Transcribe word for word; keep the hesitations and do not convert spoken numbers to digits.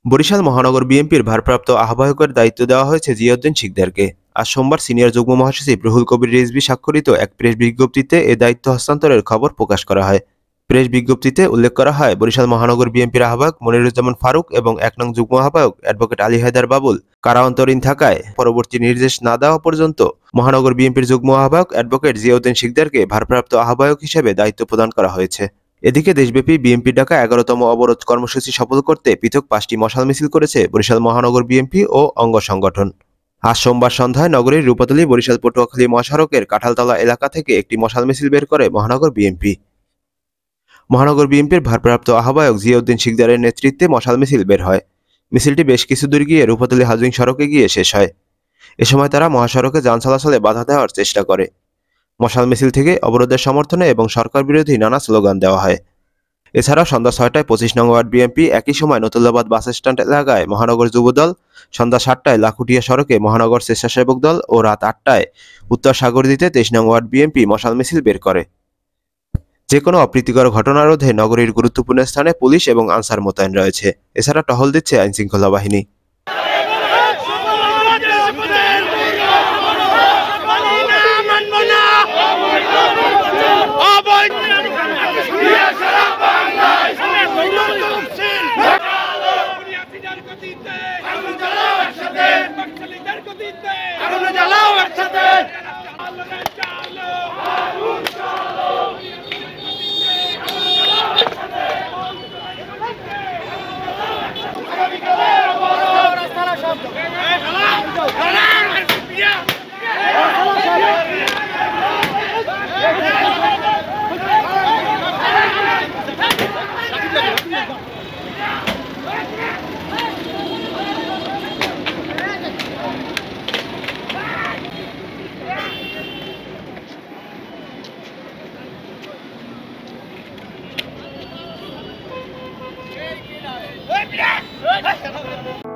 বরিশাল মহানগর বিএনপির ভারপ্রাপ্ত আহ্বায়কের দায়িত্ব দেওয়া হয়েছে জিয়াউদ্দিন শিকদারকে। আজ সোমবার সিনিয়র যুগ্ম মহাসচিব রুহুল কবির রিজভী স্বাক্ষরিত এক প্রেস বিজ্ঞপ্তিতে এ দায়িত্ব হস্তান্তরের খবর প্রকাশ করা হয়। প্রেস বিজ্ঞপ্তিতে উল্লেখ করা হয়, বরিশাল মহানগর বিএনপির আহ্বায়ক মনিরুজ্জামান ফারুক এবং এক নং যুগ্ম আহ্বায়ক অ্যাডভোকেট আলী হায়দার বাবুল কারান্তরীণ থাকায় পরবর্তী নির্দেশ না দেওয়া পর্যন্ত মহানগর বিএনপির যুগ্ম আহ্বায়ক অ্যাডভোকেট জিয়াউদ্দিন শিকদারকে ভারপ্রাপ্ত আহ্বায়ক হিসেবে দায়িত্ব প্রদান করা হয়েছে। এদিকে দেশব্যাপী বিএনপি ডাকা এগারোতম অবরোধ কর্মসূচি সফল করতে পৃথক পাঁচটি মশাল মিছিল করেছে বরিশাল মহানগর বিএনপি ও অঙ্গ সংগঠন। আজ সোমবার সন্ধ্যায় নগরীর রূপাতলী বরিশাল পটুয়াখালী মহাসড়কের কাঁঠালতলা এলাকা থেকে একটি মশাল মিছিল বের করে মহানগর বিএনপি। মহানগর বিএনপির ভারপ্রাপ্ত আহ্বায়ক জিয়াউদ্দিন শিকদারের নেতৃত্বে মশাল মিছিল বের হয়। মিছিলটি বেশ কিছু দূর গিয়ে রূপাতলী হাউজিং সড়কে গিয়ে শেষ হয়। এ সময় তারা মহাসড়কে যান চলাচলে বাধা দেওয়ার চেষ্টা করে। মশাল মিছিল থেকে অবরোধের সমর্থনে এবং সরকার বিরোধী নানা স্লোগান দেওয়া হয়। এছাড়া সন্ধ্যা ছয়টায় পঁচিশ নং ওয়ার্ড বিএনপি, একই সময় নতুল্লাবাদ বাস স্ট্যান্ড এলাকায় মহানগর যুবদল, সন্ধ্যা সাতটায় লাখুটিয়া সড়কে মহানগর স্বেচ্ছাসেবক দল ও রাত আটটায় উত্তর সাগরদীতে তেইশ নং ওয়ার্ড বিএনপি মশাল মিছিল বের করে। যে কোনো অপ্রীতিকর ঘটনা রোধে নগরীর গুরুত্বপূর্ণ স্থানে পুলিশ এবং আনসার মোতায়েন রয়েছে। এছাড়া টহল দিচ্ছে আইনশৃঙ্খলা বাহিনী। Hey,